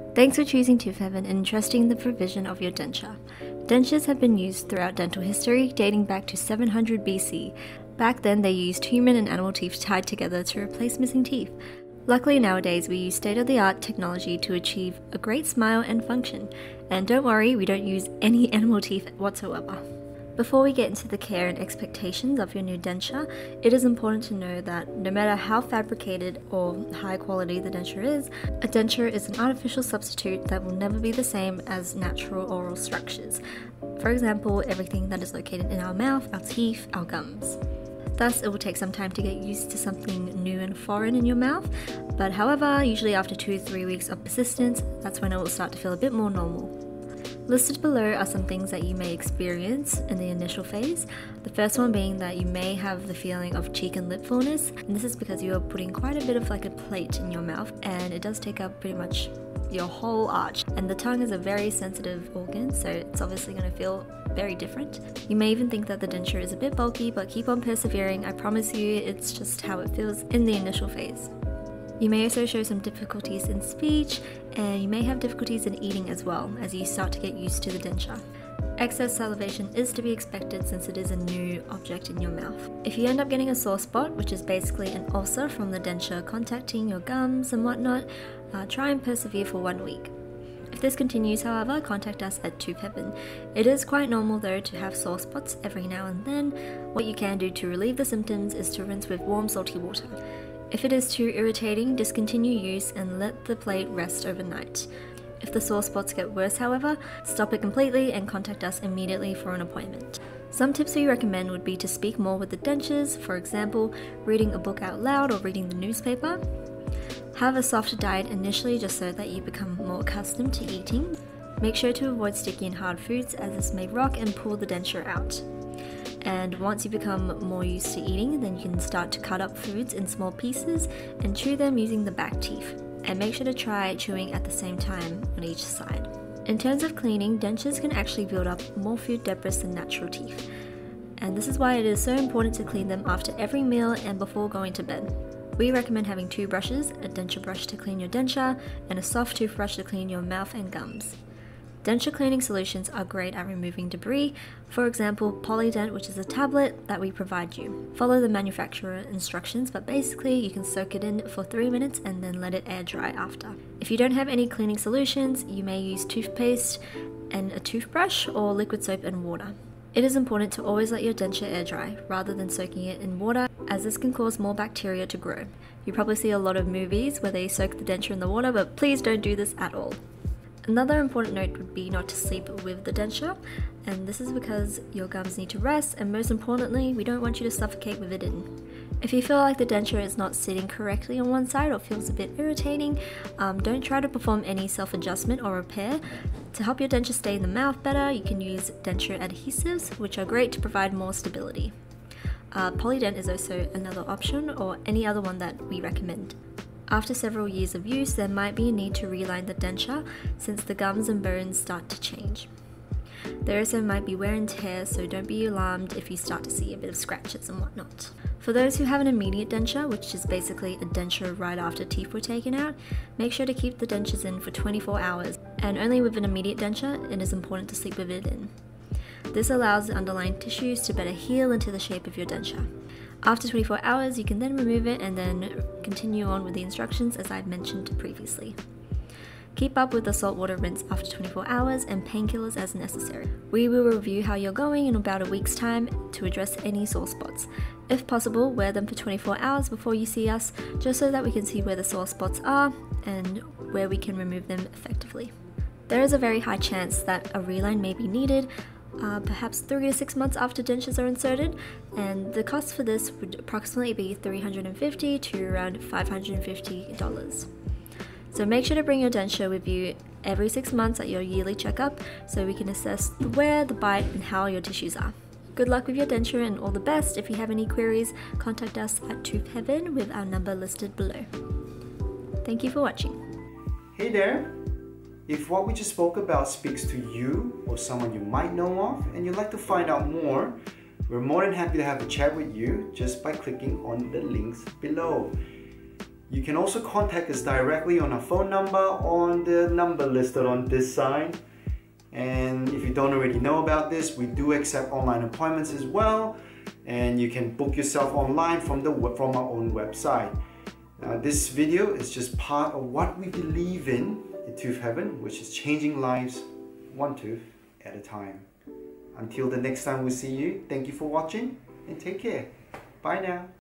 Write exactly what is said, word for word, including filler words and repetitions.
Thanks for choosing Tooth Heaven and trusting the provision of your denture. Dentures have been used throughout dental history, dating back to seven hundred B C. Back then, they used human and animal teeth tied together to replace missing teeth. Luckily nowadays, we use state-of-the-art technology to achieve a great smile and function. And don't worry, we don't use any animal teeth whatsoever. Before we get into the care and expectations of your new denture, it is important to know that no matter how fabricated or high quality the denture is, a denture is an artificial substitute that will never be the same as natural oral structures. For example, everything that is located in our mouth, our teeth, our gums. Thus, it will take some time to get used to something new and foreign in your mouth, but however, usually after two to three weeks of persistence, that's when it will start to feel a bit more normal. Listed below are some things that you may experience in the initial phase. The first one being that you may have the feeling of cheek and lip fullness, and this is because you are putting quite a bit of like a plate in your mouth, and it does take up pretty much your whole arch. And the tongue is a very sensitive organ, so it's obviously going to feel very different. You may even think that the denture is a bit bulky, but keep on persevering. I promise you, it's just how it feels in the initial phase. You may also show some difficulties in speech, and you may have difficulties in eating as well as you start to get used to the denture. Excess salivation is to be expected since it is a new object in your mouth. If you end up getting a sore spot, which is basically an ulcer from the denture contacting your gums and whatnot, uh, try and persevere for one week. If this continues, however, contact us at Tooth Heaven. It is quite normal though to have sore spots every now and then. What you can do to relieve the symptoms is to rinse with warm salty water. If it is too irritating, discontinue use and let the plate rest overnight. If the sore spots get worse, however, stop it completely and contact us immediately for an appointment. Some tips we recommend would be to speak more with the dentures, for example, reading a book out loud or reading the newspaper. Have a softer diet initially just so that you become more accustomed to eating. Make sure to avoid sticky and hard foods as this may rock and pull the denture out. And once you become more used to eating, then you can start to cut up foods in small pieces and chew them using the back teeth. And make sure to try chewing at the same time on each side. In terms of cleaning, dentures can actually build up more food debris than natural teeth. And this is why it is so important to clean them after every meal and before going to bed. We recommend having two brushes, a denture brush to clean your denture and a soft toothbrush to clean your mouth and gums. Denture cleaning solutions are great at removing debris, for example Polydent, which is a tablet that we provide you. Follow the manufacturer instructions, but basically you can soak it in for three minutes and then let it air dry after. If you don't have any cleaning solutions, you may use toothpaste and a toothbrush or liquid soap and water. It is important to always let your denture air dry rather than soaking it in water, as this can cause more bacteria to grow. You probably see a lot of movies where they soak the denture in the water, but please don't do this at all. Another important note would be not to sleep with the denture, and this is because your gums need to rest, and most importantly, we don't want you to suffocate with it in. If you feel like the denture is not sitting correctly on one side or feels a bit irritating, um, don't try to perform any self-adjustment or repair. To help your denture stay in the mouth better, you can use denture adhesives, which are great to provide more stability. Uh, Polydent is also another option, or any other one that we recommend. After several years of use, there might be a need to reline the denture since the gums and bones start to change. There also might be wear and tear, so don't be alarmed if you start to see a bit of scratches and whatnot. For those who have an immediate denture, which is basically a denture right after teeth were taken out, make sure to keep the dentures in for twenty-four hours, and only with an immediate denture, it is important to sleep with it in. This allows the underlying tissues to better heal into the shape of your denture. After twenty-four hours, you can then remove it and then continue on with the instructions as I've mentioned previously. Keep up with the saltwater rinse after twenty-four hours and painkillers as necessary. We will review how you're going in about a week's time to address any sore spots. If possible, wear them for twenty-four hours before you see us, just so that we can see where the sore spots are and where we can remove them effectively. There is a very high chance that a reline may be needed, Uh, perhaps three to six months after dentures are inserted, and the cost for this would approximately be three hundred fifty dollars to around five hundred fifty dollars. So make sure to bring your denture with you every six months at your yearly checkup so we can assess the wear, the bite, and how your tissues are. Good luck with your denture and all the best. If you have any queries, contact us at Tooth Heaven with our number listed below. Thank you for watching. Hey there! If what we just spoke about speaks to you or someone you might know of and you'd like to find out more, we're more than happy to have a chat with you just by clicking on the links below. You can also contact us directly on our phone number on the number listed on this side. And if you don't already know about this, we do accept online appointments as well, and you can book yourself online from the from our own website. Now, this video is just part of what we believe in in Tooth Heaven, which is changing lives one tooth at a time. Until the next time we see you, thank you for watching and take care. Bye now.